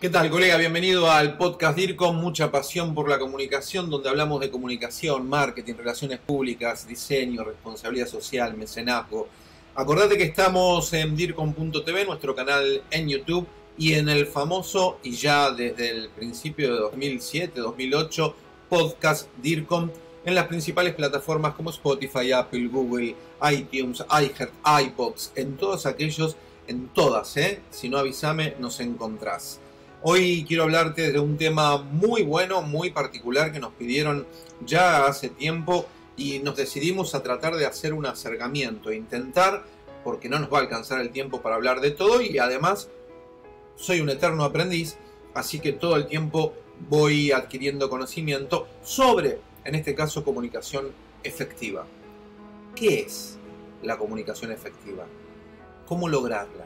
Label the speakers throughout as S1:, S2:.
S1: ¿Qué tal, colega? Bienvenido al podcast DIRCOM, mucha pasión por la comunicación, donde hablamos de comunicación, marketing, relaciones públicas, diseño, responsabilidad social, mecenazgo. Acordate que estamos en DIRCOM.tv, nuestro canal en YouTube, y en el famoso, y ya desde el principio de 2007, 2008, podcast DIRCOM, en las principales plataformas como Spotify, Apple, Google, iTunes, iHeart, iVoox, en todos aquellos, en todas, si no avísame, nos encontrás. Hoy quiero hablarte de un tema muy bueno, muy particular que nos pidieron ya hace tiempo y nos decidimos a tratar de hacer un acercamiento, intentar, porque no nos va a alcanzar el tiempo para hablar de todo y además soy un eterno aprendiz, así que todo el tiempo voy adquiriendo conocimiento sobre, en este caso, comunicación efectiva. ¿Qué es la comunicación efectiva? ¿Cómo lograrla?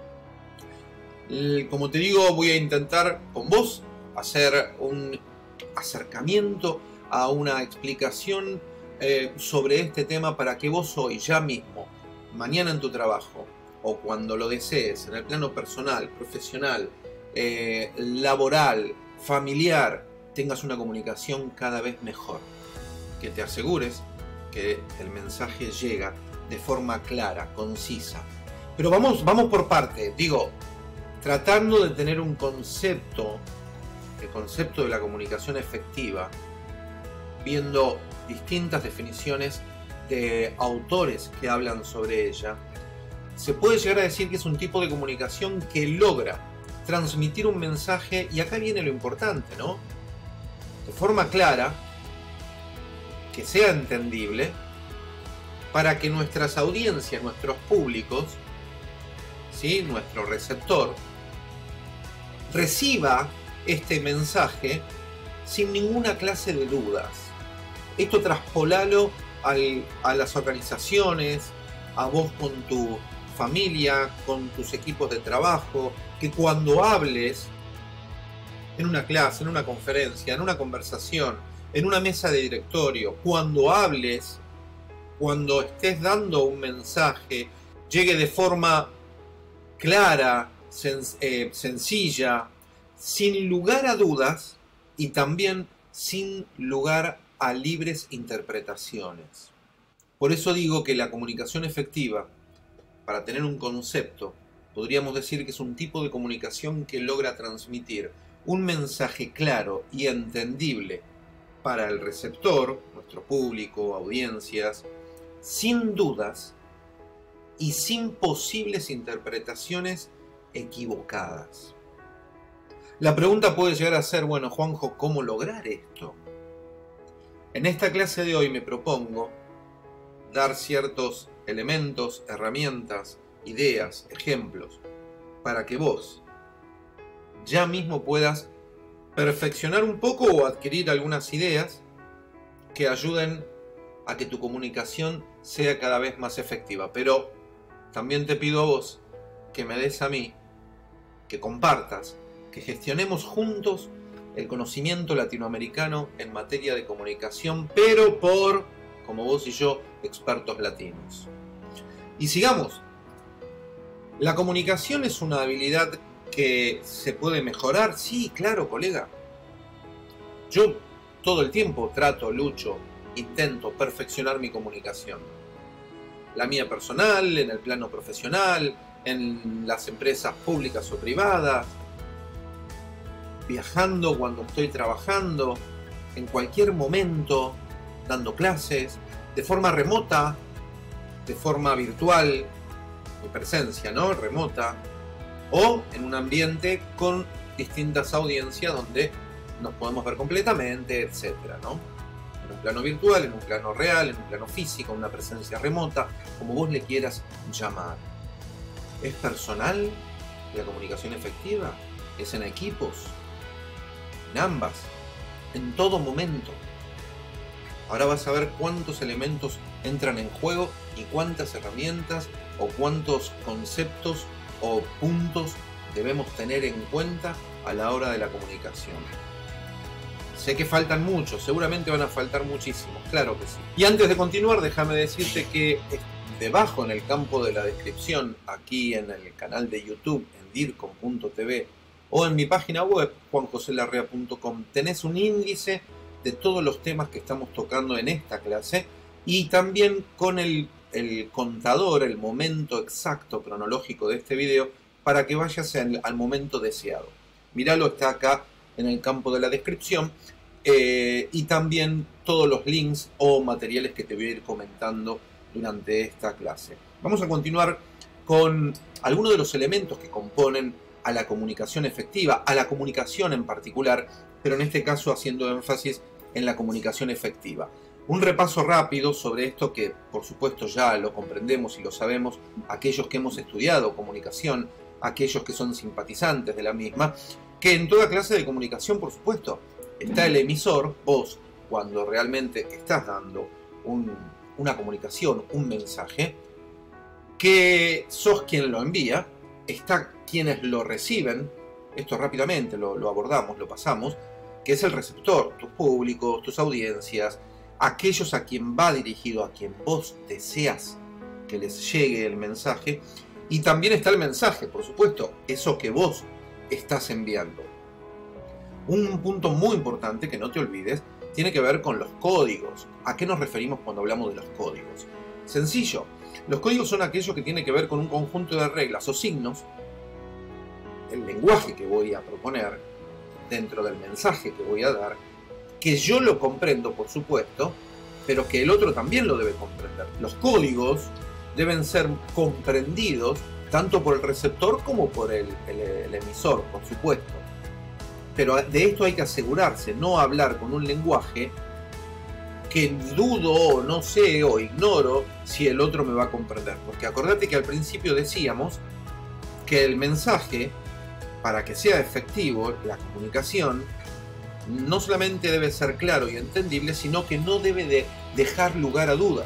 S1: Como te digo, voy a intentar con vos hacer un acercamiento a una explicación sobre este tema para que vos hoy, ya mismo, mañana en tu trabajo o cuando lo desees, en el plano personal, profesional, laboral, familiar, tengas una comunicación cada vez mejor. Que te asegures que el mensaje llega de forma clara, concisa. Pero vamos por parte, digo, tratando de tener un concepto, el concepto de la comunicación efectiva, viendo distintas definiciones de autores que hablan sobre ella, se puede llegar a decir que es un tipo de comunicación que logra transmitir un mensaje, y acá viene lo importante, ¿no? De forma clara, que sea entendible, para que nuestras audiencias, nuestros públicos, ¿sí?, nuestro receptor, reciba este mensaje sin ninguna clase de dudas. Esto traspolalo a las organizaciones, a vos con tu familia, con tus equipos de trabajo, que cuando hables en una clase, en una conferencia, en una conversación, en una mesa de directorio, cuando hables, cuando estés dando un mensaje, llegue de forma clara, sencilla, sin lugar a dudas y también sin lugar a libres interpretaciones. Por eso digo que la comunicación efectiva, para tener un concepto, podríamos decir que es un tipo de comunicación que logra transmitir un mensaje claro y entendible para el receptor, nuestro público, audiencias, sin dudas y sin posibles interpretaciones equivocadas. La pregunta puede llegar a ser, bueno, Juanjo, ¿cómo lograr esto? En esta clase de hoy me propongo dar ciertos elementos, herramientas, ideas, ejemplos, para que vos ya mismo puedas perfeccionar un poco o adquirir algunas ideas que ayuden a que tu comunicación sea cada vez más efectiva. Pero también te pido a vos que me des a mí, que compartas, que gestionemos juntos el conocimiento latinoamericano en materia de comunicación, pero por, como vos y yo, expertos latinos. Y sigamos. ¿La comunicación es una habilidad que se puede mejorar? Sí, claro, colega. Yo todo el tiempo trato, lucho, intento perfeccionar mi comunicación. La mía personal, en el plano profesional, en las empresas públicas o privadas, viajando cuando estoy trabajando, en cualquier momento, dando clases, de forma remota, de forma virtual, mi presencia, ¿no?, remota, o en un ambiente con distintas audiencias donde nos podemos ver completamente, etcétera, ¿no? En un plano virtual, en un plano real, en un plano físico, en una presencia remota, como vos le quieras llamar. ¿Es personal la comunicación efectiva? ¿Es en equipos? En ambas, en todo momento. Ahora vas a ver cuántos elementos entran en juego y cuántas herramientas o cuántos conceptos o puntos debemos tener en cuenta a la hora de la comunicación. Sé que faltan muchos, seguramente van a faltar muchísimos, claro que sí. Y antes de continuar, déjame decirte que debajo en el campo de la descripción, aquí en el canal de YouTube, en dircom.tv, o en mi página web, juanjoselarrea.com, tenés un índice de todos los temas que estamos tocando en esta clase y también con el contador, el momento exacto cronológico de este video para que vayas al momento deseado. Míralo, está acá en el campo de la descripción y también todos los links o materiales que te voy a ir comentando durante esta clase. Vamos a continuar con algunos de los elementos que componen a la comunicación efectiva, a la comunicación en particular, pero en este caso haciendo énfasis en la comunicación efectiva. Un repaso rápido sobre esto que por supuesto ya lo comprendemos y lo sabemos aquellos que hemos estudiado comunicación, aquellos que son simpatizantes de la misma, que en toda clase de comunicación por supuesto está el emisor, vos cuando realmente estás dando una comunicación, un mensaje, que sos quien lo envía, está quienes lo reciben, esto rápidamente lo abordamos, lo pasamos, que es el receptor, tus públicos, tus audiencias, aquellos a quien va dirigido, a quien vos deseas que les llegue el mensaje, y también está el mensaje, por supuesto, eso que vos estás enviando. Un punto muy importante que no te olvides tiene que ver con los códigos. ¿A qué nos referimos cuando hablamos de los códigos? Sencillo, los códigos son aquellos que tienen que ver con un conjunto de reglas o signos, el lenguaje que voy a proponer dentro del mensaje que voy a dar, que yo lo comprendo por supuesto, pero que el otro también lo debe comprender. Los códigos deben ser comprendidos tanto por el receptor como por el emisor, por supuesto. Pero de esto hay que asegurarse, no hablar con un lenguaje que dudo o no sé o ignoro si el otro me va a comprender. Porque acordate que al principio decíamos que el mensaje, para que sea efectivo, la comunicación, no solamente debe ser claro y entendible, sino que no debe de dejar lugar a dudas,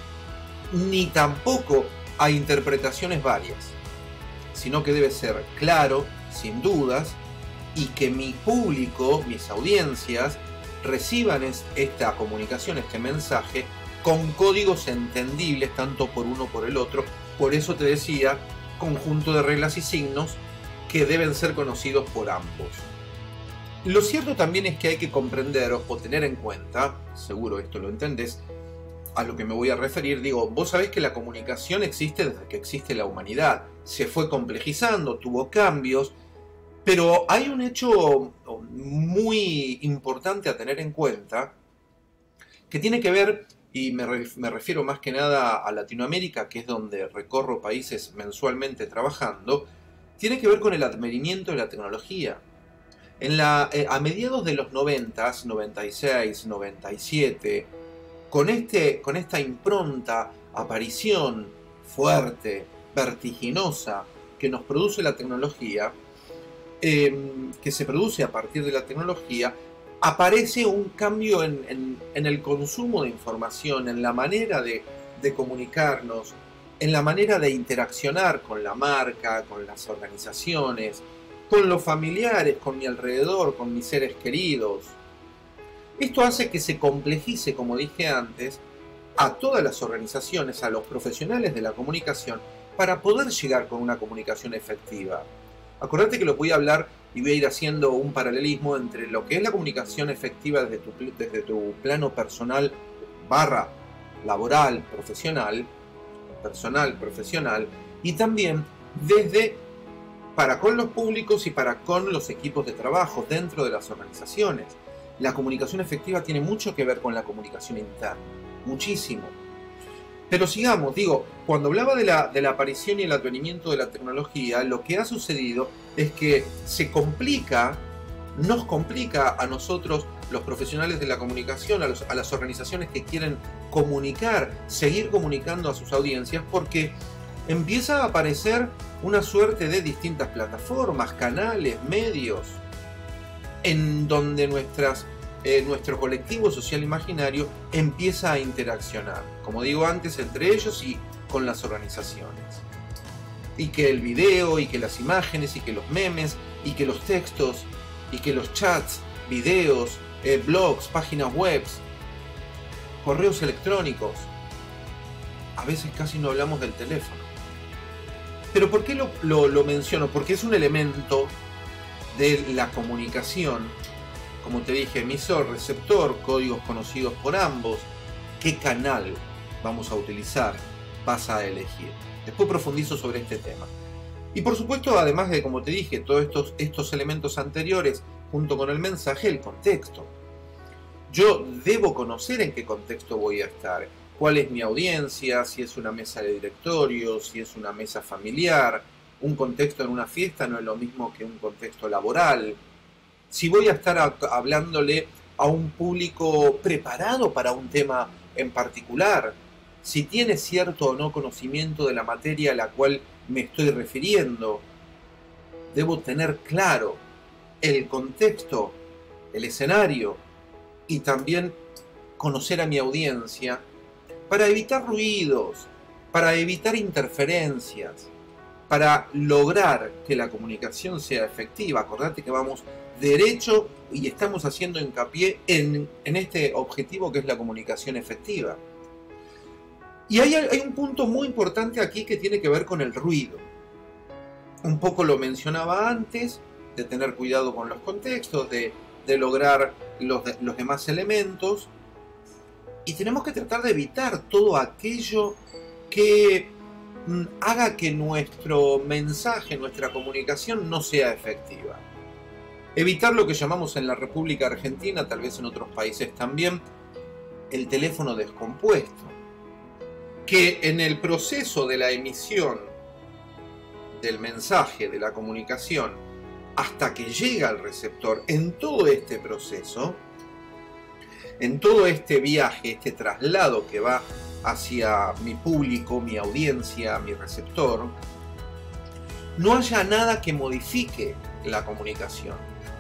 S1: ni tampoco a interpretaciones varias, sino que debe ser claro, sin dudas, y que mi público, mis audiencias, reciban esta comunicación, este mensaje, con códigos entendibles tanto por uno como por el otro. Por eso te decía, conjunto de reglas y signos que deben ser conocidos por ambos. Lo cierto también es que hay que comprender o tener en cuenta, seguro esto lo entendés, a lo que me voy a referir, digo, vos sabés que la comunicación existe desde que existe la humanidad, se fue complejizando, tuvo cambios, pero hay un hecho muy importante a tener en cuenta que tiene que ver, y me refiero más que nada a Latinoamérica, que es donde recorro países mensualmente trabajando, tiene que ver con el advenimiento de la tecnología. A mediados de los 90, 96, 97, con esta impronta, aparición fuerte, vertiginosa, que nos produce la tecnología, que se produce a partir de la tecnología, aparece un cambio en el consumo de información, en la manera de comunicarnos, en la manera de interaccionar con la marca, con las organizaciones, con los familiares, con mi alrededor, con mis seres queridos. Esto hace que se complejice, como dije antes, a todas las organizaciones, a los profesionales de la comunicación, para poder llegar con una comunicación efectiva. Acordate que lo voy a hablar y voy a ir haciendo un paralelismo entre lo que es la comunicación efectiva desde tu plano personal / laboral, profesional, y también para con los públicos y para con los equipos de trabajo dentro de las organizaciones. La comunicación efectiva tiene mucho que ver con la comunicación interna, muchísimo. Pero sigamos, digo, cuando hablaba de la aparición y el advenimiento de la tecnología, lo que ha sucedido es que nos complica a nosotros, los profesionales de la comunicación, a las organizaciones que quieren comunicar, seguir comunicando a sus audiencias, porque empieza a aparecer una suerte de distintas plataformas, canales, medios, en donde nuestro colectivo social imaginario empieza a interaccionar, como digo antes, entre ellos y con las organizaciones. Y que el video, y que las imágenes, y que los memes, y que los textos, y que los chats, videos, blogs, páginas web, correos electrónicos. A veces casi no hablamos del teléfono. Pero ¿por qué lo menciono? Porque es un elemento de la comunicación, como te dije, emisor, receptor, códigos conocidos por ambos, qué canal vamos a utilizar, vas a elegir. Después profundizo sobre este tema. Y por supuesto, además de, como te dije, todos estos elementos anteriores, junto con el mensaje, el contexto. Yo debo conocer en qué contexto voy a estar, cuál es mi audiencia, si es una mesa de directorio, si es una mesa familiar. Un contexto en una fiesta no es lo mismo que un contexto laboral. Si voy a estar hablándole a un público preparado para un tema en particular, si tiene cierto o no conocimiento de la materia a la cual me estoy refiriendo, debo tener claro el contexto, el escenario y también conocer a mi audiencia para evitar ruidos, para evitar interferencias, para lograr que la comunicación sea efectiva. Acordate que vamos derecho y estamos haciendo hincapié en este objetivo que es la comunicación efectiva. Y hay un punto muy importante aquí que tiene que ver con el ruido. Un poco lo mencionaba antes, de tener cuidado con los contextos, de lograr los demás elementos. Y tenemos que tratar de evitar todo aquello que haga que nuestro mensaje, nuestra comunicación no sea efectiva. Evitar lo que llamamos en la República Argentina, tal vez en otros países también, el teléfono descompuesto. Que en el proceso de la emisión del mensaje, de la comunicación, hasta que llega al receptor, en todo este proceso, en todo este viaje, este traslado que va hacia mi público, mi audiencia, mi receptor, no haya nada que modifique la comunicación.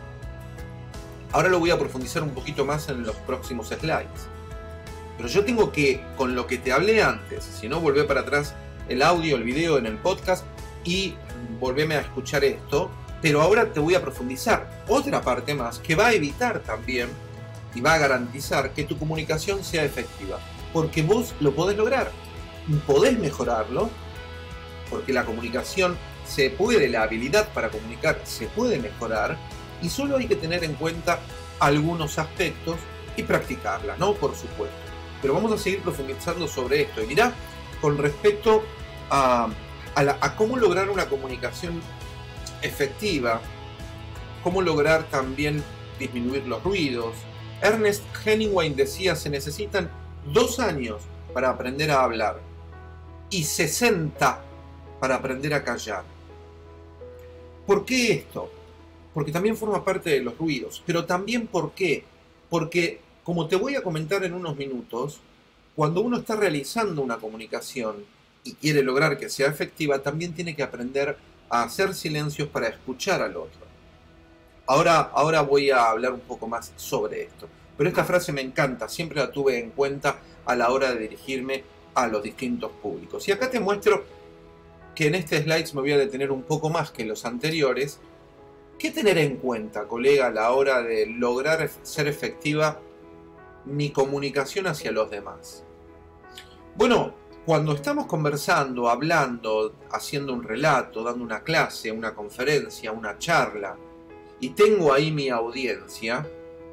S1: Ahora lo voy a profundizar un poquito más en los próximos slides. Pero yo tengo que, con lo que te hablé antes, si no, volvé para atrás el audio, el video en el podcast y volvéme a escuchar esto. Pero ahora te voy a profundizar otra parte más que va a evitar también y va a garantizar que tu comunicación sea efectiva. Porque vos lo podés lograr, podés mejorarlo, porque la comunicación se puede, la habilidad para comunicar se puede mejorar y solo hay que tener en cuenta algunos aspectos y practicarla, ¿no? Por supuesto. Pero vamos a seguir profundizando sobre esto. Y mirá, con respecto a cómo lograr una comunicación efectiva, cómo lograr también disminuir los ruidos. Ernest Hemingway decía, se necesitan 2 años para aprender a hablar y 60 para aprender a callar. ¿Por qué esto? Porque también forma parte de los ruidos. Pero también ¿por qué? Porque, como te voy a comentar en unos minutos, cuando uno está realizando una comunicación y quiere lograr que sea efectiva, también tiene que aprender a hacer silencios para escuchar al otro. Ahora voy a hablar un poco más sobre esto. Pero esta frase me encanta, siempre la tuve en cuenta a la hora de dirigirme a los distintos públicos. Y acá te muestro que en este slide me voy a detener un poco más que los anteriores. ¿Qué tener en cuenta, colega, a la hora de lograr ser efectiva mi comunicación hacia los demás? Bueno, cuando estamos conversando, hablando, haciendo un relato, dando una clase, una conferencia, una charla, y tengo ahí mi audiencia,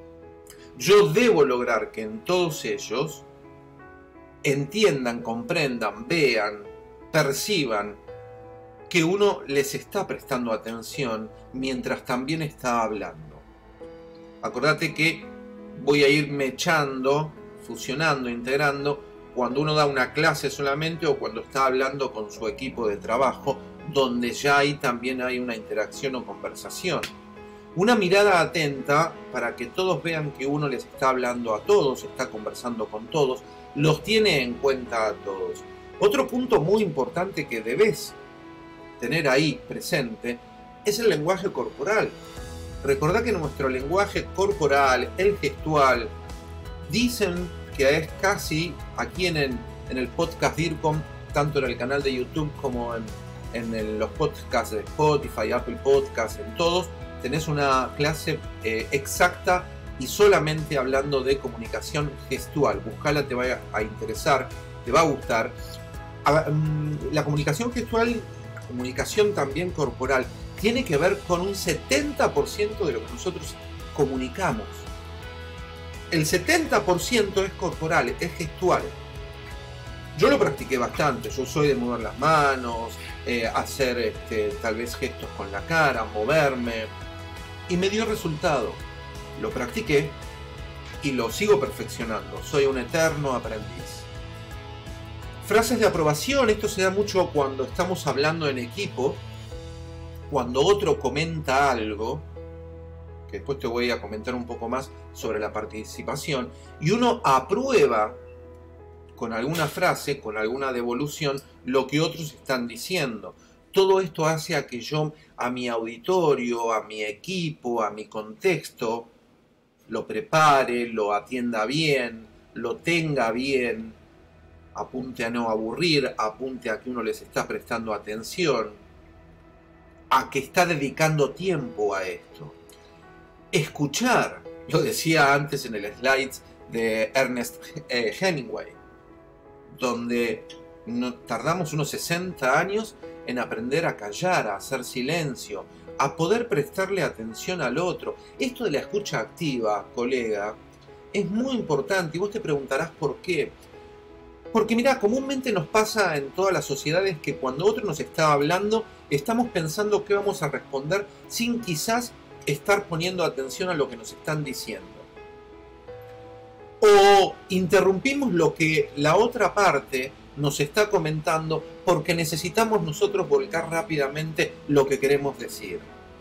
S1: yo debo lograr que en todos ellos entiendan, comprendan, vean, perciban que uno les está prestando atención mientras también está hablando. Acordate que voy a ir mechando, fusionando, integrando cuando uno da una clase solamente o cuando está hablando con su equipo de trabajo, donde ya ahí también hay una interacción o conversación. Una mirada atenta para que todos vean que uno les está hablando a todos, está conversando con todos, los tiene en cuenta a todos. Otro punto muy importante que debes tener ahí presente es el lenguaje corporal. Recordá que nuestro lenguaje corporal, el gestual, dicen que es casi, aquí en el podcast DIRCOM, tanto en el canal de YouTube como en los podcasts de Spotify, Apple Podcasts, en todos, tenés una clase exacta y solamente hablando de comunicación gestual. Buscala, te va a interesar, te va a gustar. La comunicación gestual, comunicación también corporal, tiene que ver con un 70% de lo que nosotros comunicamos. El 70% es corporal, es gestual. Yo lo practiqué bastante, yo soy de mover las manos, hacer tal vez gestos con la cara, moverme, y me dio resultado. Lo practiqué y lo sigo perfeccionando, soy un eterno aprendiz. Frases de aprobación, esto se da mucho cuando estamos hablando en equipo, cuando otro comenta algo, que después te voy a comentar un poco más sobre la participación, y uno aprueba con alguna frase, con alguna devolución, lo que otros están diciendo. Todo esto hace a que yo, a mi auditorio, a mi equipo, a mi contexto, lo prepare, lo atienda bien, lo tenga bien, apunte a no aburrir, apunte a que uno les está prestando atención, a que está dedicando tiempo a esto. Escuchar, lo decía antes en el slides de Ernest Hemingway, donde tardamos unos 60 años en aprender a callar, a hacer silencio, a poder prestarle atención al otro. Esto de la escucha activa, colega, es muy importante y vos te preguntarás por qué. Porque mirá, comúnmente nos pasa en todas las sociedades que cuando otro nos está hablando, estamos pensando qué vamos a responder sin quizás estar poniendo atención a lo que nos están diciendo. O interrumpimos lo que la otra parte nos está comentando porque necesitamos nosotros volcar rápidamente lo que queremos decir.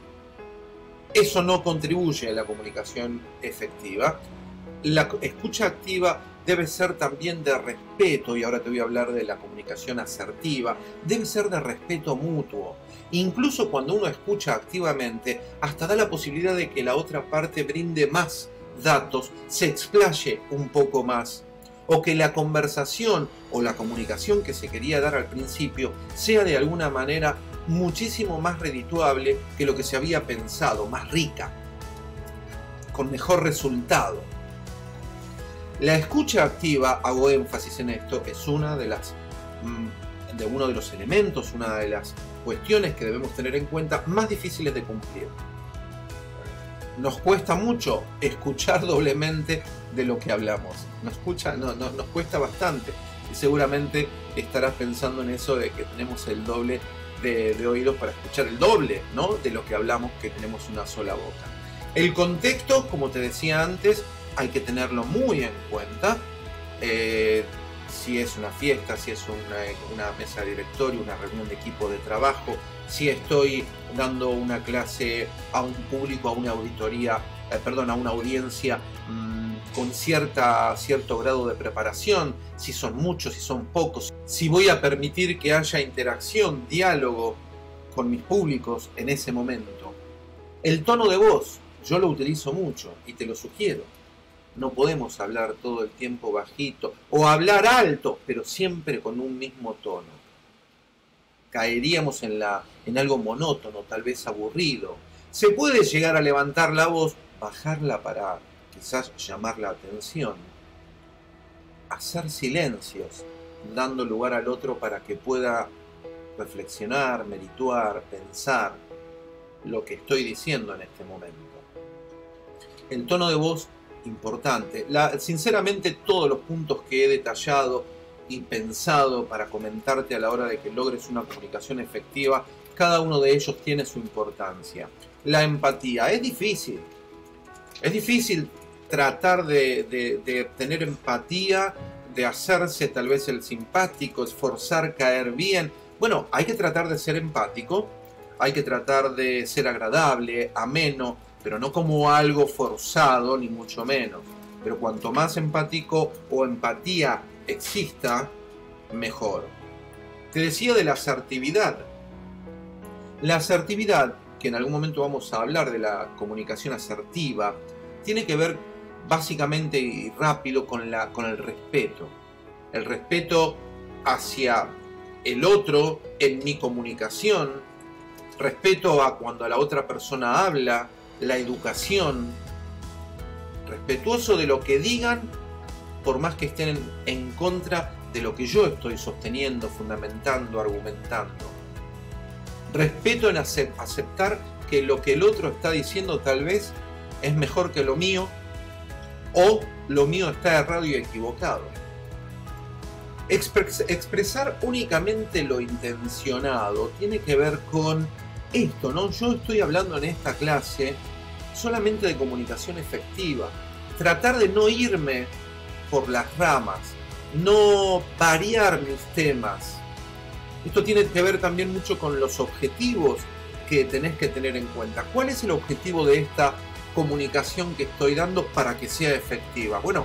S1: Eso no contribuye a la comunicación efectiva. La escucha activa debe ser también de respeto, y ahora te voy a hablar de la comunicación asertiva, debe ser de respeto mutuo. Incluso cuando uno escucha activamente, hasta da la posibilidad de que la otra parte brinde más datos, se explaye un poco más, o que la conversación o la comunicación que se quería dar al principio sea de alguna manera muchísimo más redituable que lo que se había pensado, más rica, con mejor resultado. La escucha activa, hago énfasis en esto, es uno de los elementos, una de las cuestiones que debemos tener en cuenta más difíciles de cumplir. Nos cuesta mucho escuchar doblemente de lo que hablamos. Nos cuesta bastante. Y seguramente estarás pensando en eso de que tenemos el doble de oídos para escuchar el doble, ¿no?, de lo que hablamos, que tenemos una sola boca. El contexto, como te decía antes, hay que tenerlo muy en cuenta. Si es una fiesta, si es una mesa de directorio, una reunión de equipo de trabajo, si estoy dando una clase a un público, a una auditoría, a una audiencia con cierto grado de preparación, si son muchos, si son pocos, si voy a permitir que haya interacción, diálogo con mis públicos en ese momento. El tono de voz, yo lo utilizo mucho y te lo sugiero. No podemos hablar todo el tiempo bajito o hablar alto, pero siempre con un mismo tono. Caeríamos en algo monótono, tal vez aburrido. Se puede llegar a levantar la voz, bajarla para quizás llamar la atención. Hacer silencios, dando lugar al otro para que pueda reflexionar, medituar, pensar lo que estoy diciendo en este momento. El tono de voz, importante. Sinceramente, todos los puntos que he detallado y pensado para comentarte a la hora de que logres una comunicación efectiva, cada uno de ellos tiene su importancia. La empatía es difícil. Es difícil tratar de tener empatía, de hacerse tal vez el simpático, esforzar caer bien. Bueno, hay que tratar de ser empático, hay que tratar de ser agradable, ameno, pero no como algo forzado, ni mucho menos. Pero cuanto más empático o empatía exista, mejor. Te decía de la asertividad. La asertividad, que en algún momento vamos a hablar de la comunicación asertiva, tiene que ver básicamente y rápido con el respeto. El respeto hacia el otro en mi comunicación, respeto a cuando la otra persona habla, la educación, respetuoso de lo que digan, por más que estén en contra de lo que yo estoy sosteniendo, fundamentando, argumentando. respeto en aceptar que lo que el otro está diciendo tal vez es mejor que lo mío, o lo mío está errado y equivocado. Expresar únicamente lo intencionado tiene que ver con esto, ¿no? Yo estoy hablando en esta clase solamente de comunicación efectiva. Tratar de no irme por las ramas, no variar mis temas. Esto tiene que ver también mucho con los objetivos que tenés que tener en cuenta. ¿Cuál es el objetivo de esta comunicación que estoy dando para que sea efectiva? Bueno,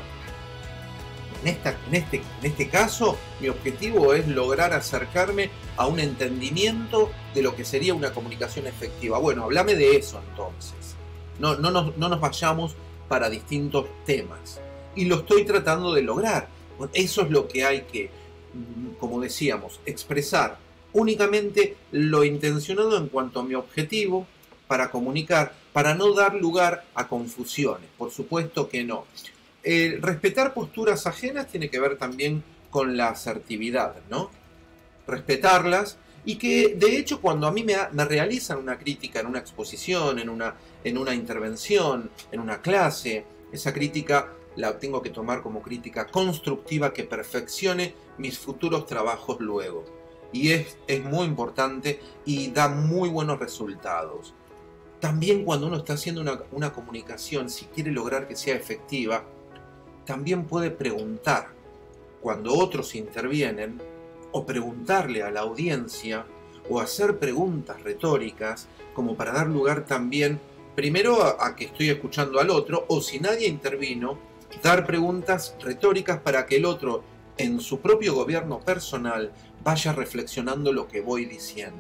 S1: en este caso, mi objetivo es lograr acercarme a un entendimiento de lo que sería una comunicación efectiva. Bueno, háblame de eso entonces. No nos vayamos para distintos temas. Y lo estoy tratando de lograr. Bueno, eso es lo que hay que, como decíamos, expresar únicamente lo intencionado en cuanto a mi objetivo para comunicar, para no dar lugar a confusiones. Por supuesto que no. Respetar posturas ajenas tiene que ver también con la asertividad, ¿no? Respetarlas, y que de hecho cuando a mí me realizan una crítica en una exposición, en una intervención, en una clase, esa crítica la tengo que tomar como crítica constructiva que perfeccione mis futuros trabajos luego. Y es muy importante y da muy buenos resultados. También cuando uno está haciendo una comunicación, si quiere lograr que sea efectiva, también puede preguntar cuando otros intervienen, o preguntarle a la audiencia, o hacer preguntas retóricas, como para dar lugar también, primero a que estoy escuchando al otro, o si nadie intervino, dar preguntas retóricas para que el otro, en su propio gobierno personal, vaya reflexionando lo que voy diciendo.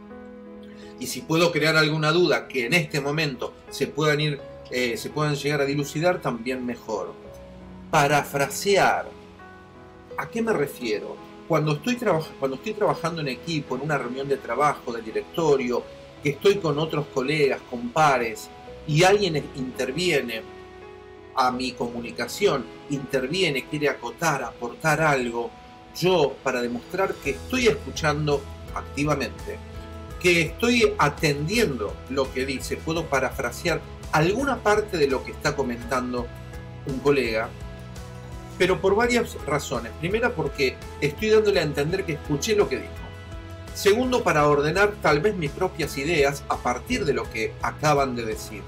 S1: Y si puedo crear alguna duda que en este momento se puedan llegar a dilucidar, también mejor. Parafrasear. ¿A qué me refiero? Cuando estoy trabajando en equipo, en una reunión de trabajo, de directorio, que estoy con otros colegas, con pares, y alguien interviene a mi comunicación, interviene, quiere acotar, aportar algo, yo, para demostrar que estoy escuchando activamente, que estoy atendiendo lo que dice, puedo parafrasear alguna parte de lo que está comentando un colega, pero por varias razones. Primera, porque estoy dándole a entender que escuché lo que dijo. Segundo, para ordenar tal vez mis propias ideas a partir de lo que acaban de decir.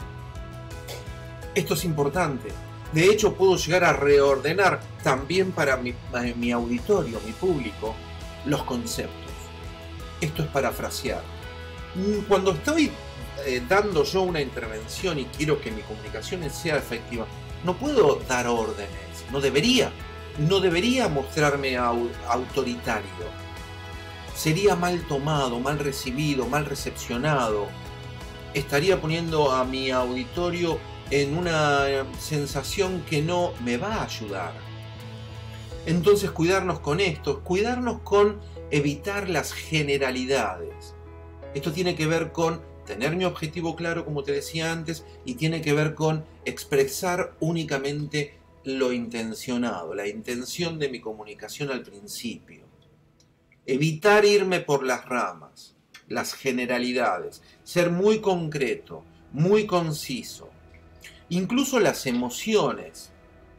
S1: Esto es importante. De hecho, puedo llegar a reordenar también para mi auditorio, mi público, los conceptos. Esto es parafrasear. Cuando estoy dando yo una intervención y quiero que mi comunicación sea efectiva, no puedo dar órdenes. No debería mostrarme autoritario. Sería mal tomado, mal recibido, mal recepcionado. Estaría poniendo a mi auditorio en una sensación que no me va a ayudar. Entonces, cuidarnos con esto, cuidarnos con evitar las generalidades. Esto tiene que ver con tener mi objetivo claro, como te decía antes, y tiene que ver con expresar únicamente lo intencionado, la intención de mi comunicación al principio. Evitar irme por las ramas, las generalidades, ser muy concreto, muy conciso. Incluso las emociones.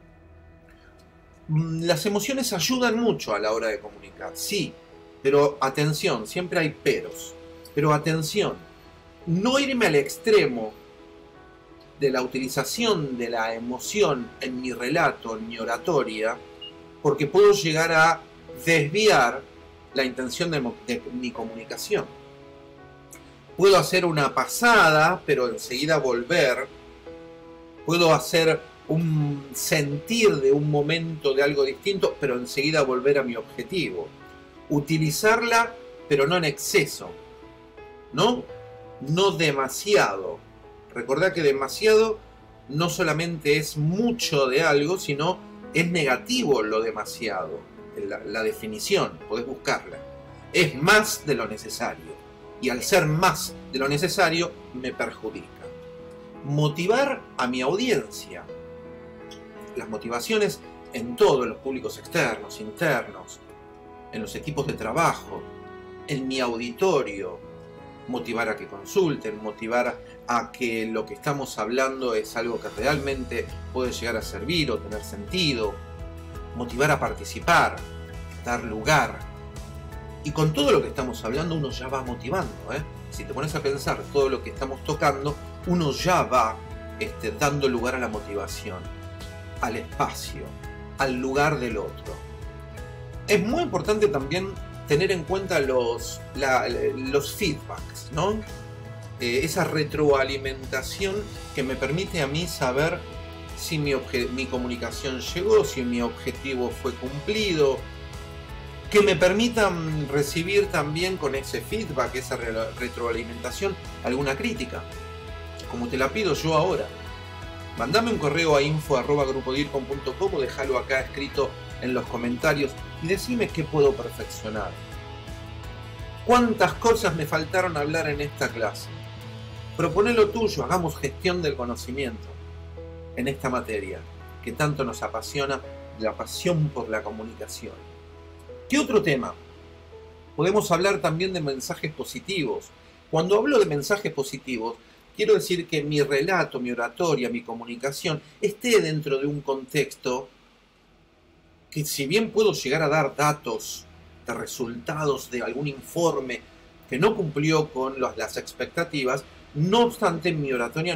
S1: Las emociones ayudan mucho a la hora de comunicar, sí, pero atención, siempre hay peros. Pero atención, no irme al extremo de la utilización de la emoción en mi relato, en mi oratoria, porque puedo llegar a desviar la intención de mi comunicación. Puedo hacer una pasada, pero enseguida volver. Puedo hacer un sentir de un momento de algo distinto, pero enseguida volver a mi objetivo. Utilizarla, pero no en exceso. No demasiado. Recordá que demasiado no solamente es mucho de algo, sino es negativo lo demasiado. La definición, podés buscarla. Es más de lo necesario. Y al ser más de lo necesario, me perjudica. Motivar a mi audiencia. Las motivaciones en todo, en los públicos externos, internos, en los equipos de trabajo, en mi auditorio. motivar a que consulten, motivar a que lo que estamos hablando es algo que realmente puede llegar a servir o tener sentido, motivar a participar, dar lugar. Y con todo lo que estamos hablando uno ya va motivando, ¿eh? Si te pones a pensar todo lo que estamos tocando, uno ya va dando lugar a la motivación, al espacio, al lugar del otro. Es muy importante también tener en cuenta los feedbacks, ¿no? Esa retroalimentación que me permite a mí saber si mi comunicación llegó, si mi objetivo fue cumplido, que me permitan recibir también con ese feedback, esa retroalimentación, alguna crítica, como te la pido yo ahora. Mandame un correo a info@grupodircom.com o déjalo acá escrito en los comentarios y decime qué puedo perfeccionar. ¿Cuántas cosas me faltaron hablar en esta clase? Proponé lo tuyo, hagamos gestión del conocimiento en esta materia que tanto nos apasiona, la pasión por la comunicación. ¿Qué otro tema? Podemos hablar también de mensajes positivos. Cuando hablo de mensajes positivos, quiero decir que mi relato, mi oratoria, mi comunicación esté dentro de un contexto que, si bien puedo llegar a dar datos de resultados de algún informe que no cumplió con las expectativas, no obstante mi oratoria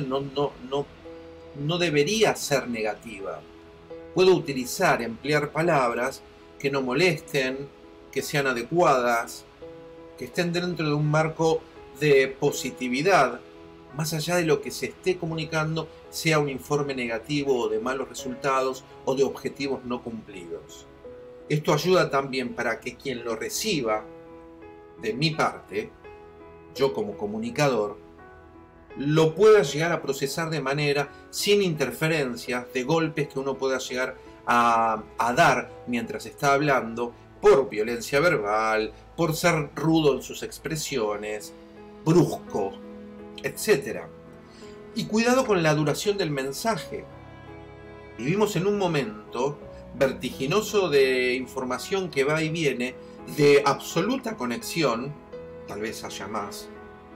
S1: no debería ser negativa. Puedo utilizar, emplear palabras que no molesten, que sean adecuadas, que estén dentro de un marco de positividad, más allá de lo que se esté comunicando sea un informe negativo o de malos resultados o de objetivos no cumplidos. Esto ayuda también para que quien lo reciba de mi parte, yo como comunicador, lo pueda llegar a procesar de manera sin interferencias, de golpes que uno pueda llegar a dar mientras está hablando, por violencia verbal, por ser rudo en sus expresiones, brusco, etc. Y cuidado con la duración del mensaje. Vivimos en un momento vertiginoso de información que va y viene, de absoluta conexión, tal vez haya más,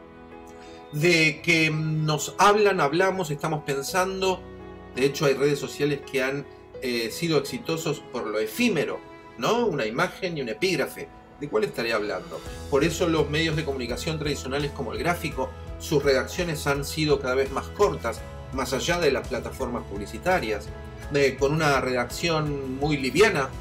S1: de que nos hablamos, estamos pensando. De hecho hay redes sociales que han sido exitosos por lo efímero, ¿no? Una imagen y un epígrafe. ¿De cuál estaría hablando? Por eso los medios de comunicación tradicionales como el gráfico, sus redacciones han sido cada vez más cortas, más allá de las plataformas publicitarias. Con una redacción muy liviana,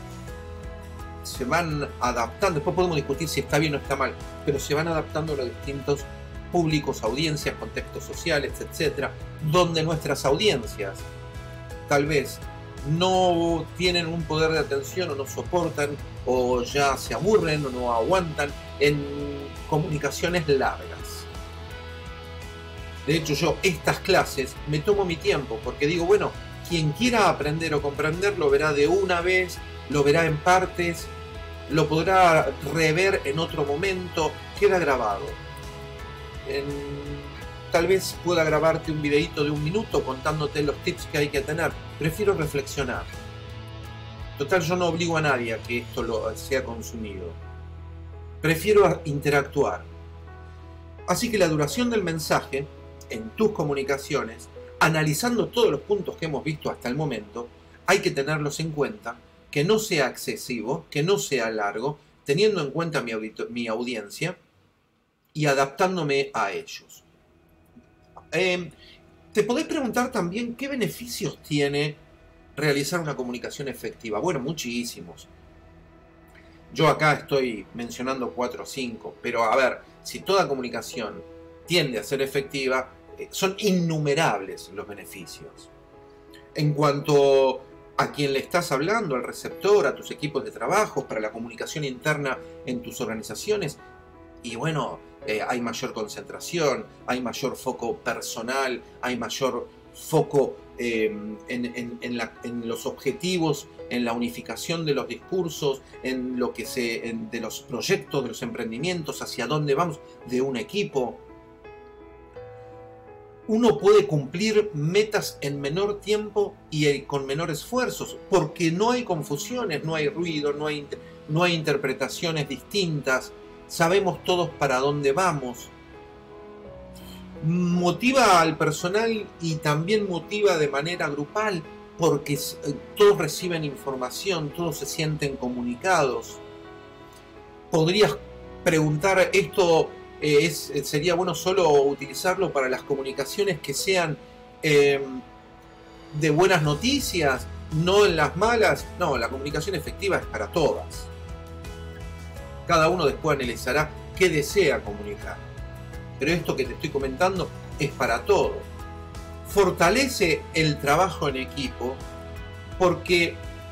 S1: se van adaptando. Después podemos discutir si está bien o está mal, pero se van adaptando a los distintos públicos, audiencias, contextos sociales, etc., donde nuestras audiencias tal vez no tienen un poder de atención o no soportan o ya se aburren o no aguantan en comunicaciones largas. De hecho, yo estas clases me tomo mi tiempo porque digo, bueno, quien quiera aprender o comprender lo verá de una vez, lo verá en partes, lo podrá rever en otro momento, queda grabado. Tal vez pueda grabarte un videíto de 1 minuto contándote los tips que hay que tener. Prefiero reflexionar. Total, yo no obligo a nadie a que esto sea consumido. Prefiero interactuar. Así que la duración del mensaje en tus comunicaciones, analizando todos los puntos que hemos visto hasta el momento, hay que tenerlos en cuenta, que no sea excesivo, que no sea largo, teniendo en cuenta mi audiencia y adaptándome a ellos. Te podés preguntar también qué beneficios tiene realizar una comunicación efectiva. Bueno, muchísimos. Yo acá estoy mencionando 4 o 5, pero a ver, si toda comunicación tiende a ser efectiva, son innumerables los beneficios. En cuanto a quien le estás hablando, al receptor, a tus equipos de trabajo, para la comunicación interna en tus organizaciones, y bueno, hay mayor concentración, hay mayor foco personal, hay mayor foco en los objetivos, en la unificación de los discursos, en lo que de los proyectos, de los emprendimientos, hacia dónde vamos, de un equipo. Uno puede cumplir metas en menor tiempo y con menor esfuerzos, porque no hay confusiones, no hay ruido, no hay interpretaciones distintas. Sabemos todos para dónde vamos. Motiva al personal y también motiva de manera grupal porque todos reciben información, todos se sienten comunicados. Podrías preguntar, ¿esto sería bueno solo utilizarlo para las comunicaciones que sean de buenas noticias, no en las malas? No, la comunicación efectiva es para todas. Cada uno después analizará qué desea comunicar. Pero esto que te estoy comentando es para todo. Fortalece el trabajo en equipo porque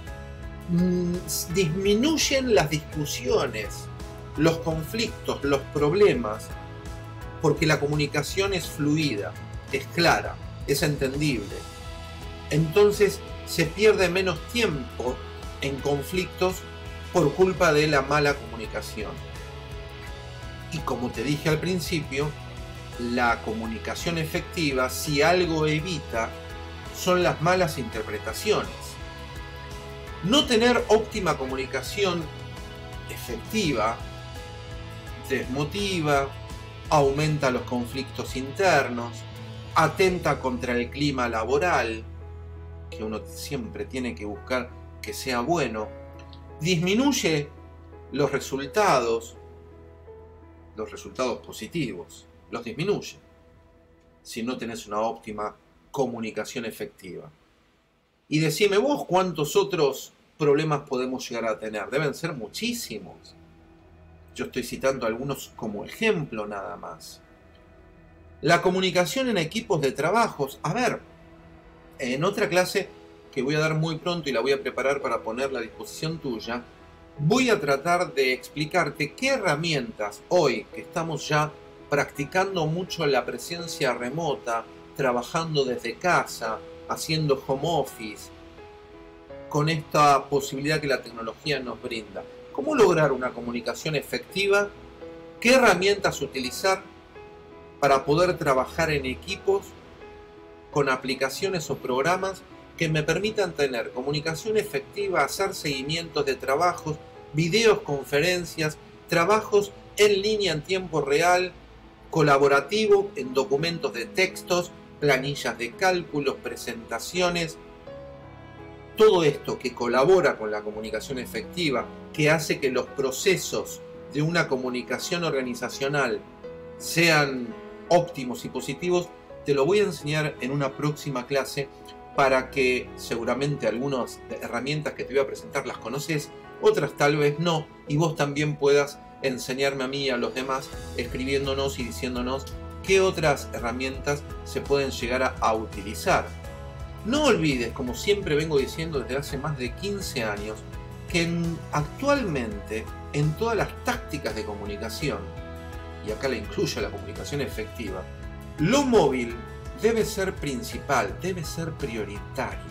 S1: disminuyen las discusiones, los conflictos, los problemas, porque la comunicación es fluida, es clara, es entendible. Entonces se pierde menos tiempo en conflictos por culpa de la mala comunicación. Y como te dije al principio, la comunicación efectiva, si algo evita, son las malas interpretaciones. No tener óptima comunicación efectiva desmotiva, aumenta los conflictos internos, atenta contra el clima laboral, que uno siempre tiene que buscar que sea bueno, disminuye los resultados positivos, los disminuye si no tenés una óptima comunicación efectiva. Y decime vos cuántos otros problemas podemos llegar a tener. Deben ser muchísimos. Yo estoy citando algunos como ejemplo nada más. La comunicación en equipos de trabajos. A ver, en otra clase que voy a dar muy pronto y la voy a preparar para ponerla a disposición tuya, voy a tratar de explicarte qué herramientas hoy que estamos ya practicando mucho la presencia remota, trabajando desde casa, haciendo home office, con esta posibilidad que la tecnología nos brinda. ¿Cómo lograr una comunicación efectiva? ¿Qué herramientas utilizar para poder trabajar en equipos con aplicaciones o programas que me permitan tener comunicación efectiva, hacer seguimientos de trabajos, videoconferencias, trabajos en línea en tiempo real, colaborativo, en documentos de textos, planillas de cálculos, presentaciones? Todo esto que colabora con la comunicación efectiva, que hace que los procesos de una comunicación organizacional sean óptimos y positivos, te lo voy a enseñar en una próxima clase para que seguramente algunas herramientas que te voy a presentar las conoces, otras tal vez no, y vos también puedas enseñarme a mí y a los demás escribiéndonos y diciéndonos qué otras herramientas se pueden llegar a utilizar. No olvides, como siempre vengo diciendo desde hace más de 15 años, que actualmente en todas las tácticas de comunicación, y acá le incluyo la comunicación efectiva, lo móvil debe ser principal, debe ser prioritario.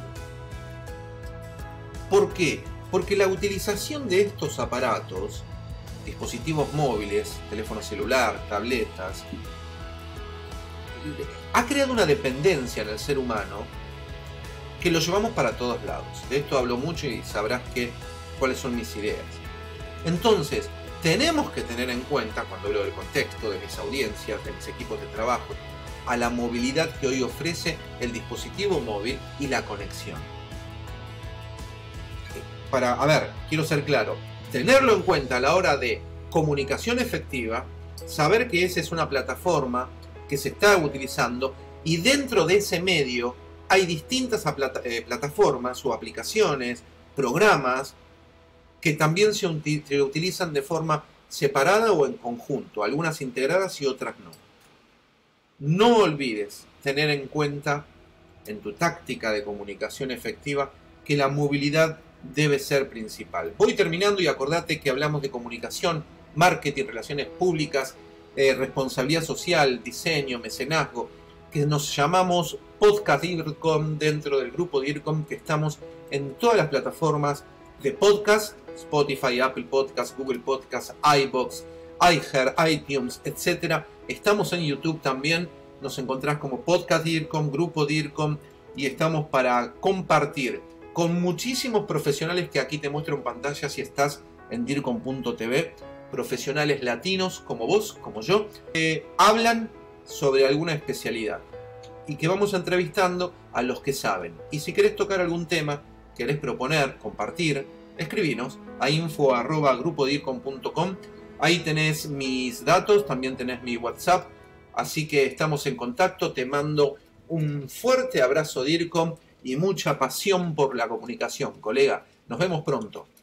S1: ¿Por qué? Porque la utilización de estos aparatos, dispositivos móviles, teléfono celular, tabletas, ha creado una dependencia en el ser humano que lo llevamos para todos lados. De esto hablo mucho y sabrás cuáles son mis ideas. Entonces, tenemos que tener en cuenta, cuando hablo del contexto, de mis audiencias, de mis equipos de trabajo, a la movilidad que hoy ofrece el dispositivo móvil y la conexión. Quiero ser claro, tenerlo en cuenta a la hora de comunicación efectiva, saber que esa es una plataforma que se está utilizando y dentro de ese medio hay distintas plataformas o aplicaciones, programas, que también se utilizan de forma separada o en conjunto, algunas integradas y otras no. No olvides tener en cuenta en tu táctica de comunicación efectiva que la movilidad debe ser principal. Voy terminando y acordate que hablamos de comunicación, marketing, relaciones públicas, responsabilidad social, diseño, mecenazgo, que nos llamamos Podcast DIRCOM dentro del grupo DIRCOM, que estamos en todas las plataformas de podcast, Spotify, Apple Podcasts, Google Podcasts, iVoox, iHeart, iTunes, etc. Estamos en YouTube también, nos encontrás como Podcast DIRCOM, Grupo DIRCOM, y estamos para compartir con muchísimos profesionales que aquí te muestro en pantalla si estás en dircom.tv, profesionales latinos como vos, como yo, que hablan sobre alguna especialidad y que vamos entrevistando a los que saben. Y si querés tocar algún tema, querés proponer, compartir, escribinos a info@grupodircom.com. Ahí tenés mis datos, también tenés mi WhatsApp, así que estamos en contacto. Te mando un fuerte abrazo, DIRCOM, y mucha pasión por la comunicación, colega. Nos vemos pronto.